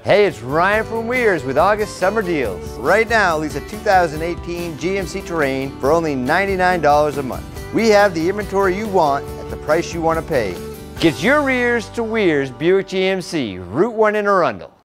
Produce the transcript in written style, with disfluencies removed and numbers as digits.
Hey, it's Ryan from Weirs with August summer deals. Right now, lease a 2018 GMC Terrain for only $99 a month. We have the inventory you want at the price you want to pay. Get your rears to Weirs Buick GMC, Route 1 in Arundel.